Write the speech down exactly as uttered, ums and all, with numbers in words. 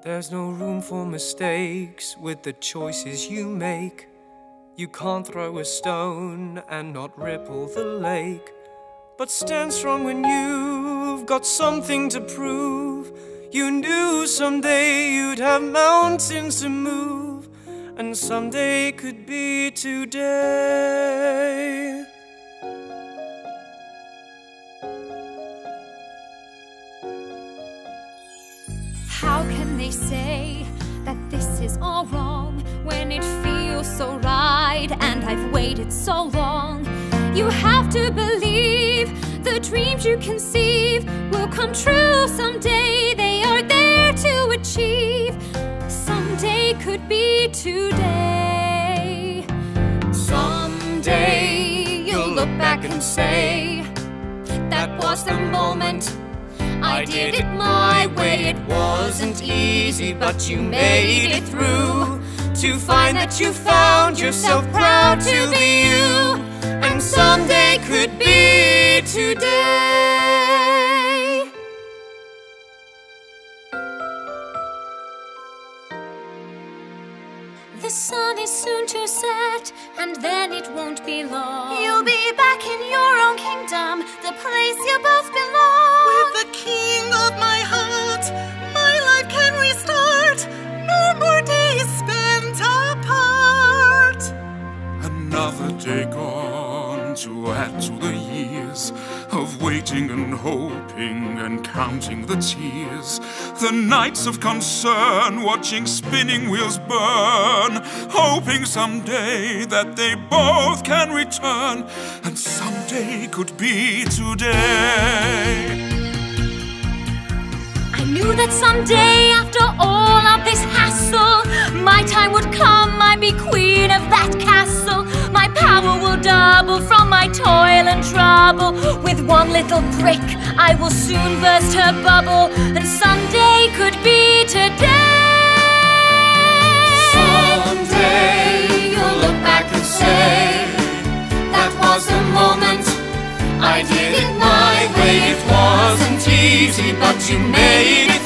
There's no room for mistakes with the choices you make. You can't throw a stone and not ripple the lake, but stand strong when you've got something to prove. You knew someday you'd have mountains to move, and someday could be today. How can they say that this is all wrong when it feels so right and I've waited so long? You have to believe the dreams you conceive will come true someday. They are there to achieve. Someday could be today. Someday you'll look back and say, that was the moment I did it my way. It wasn't easy, but you made it through. To find that you found yourself proud to be you, and someday could be today. The sun is soon to set, and then it won't be long. You'll be back in your own kingdom, the place you both belong. With the king of my heart, my life can restart. No more days spent apart. Another day gone to add to the years of waiting and hoping and counting the tears. The nights of concern, watching spinning wheels burn, hoping someday that they both can return, and someday could be today. I knew that someday, after all of this hassle, my time would come, I'd be queen of that castle. My power will double from my toil and trouble. With one little brick, I will soon burst her bubble, and someday could be today. Someday you'll look back and say, that was the moment I did it my way. It wasn't easy, but you made it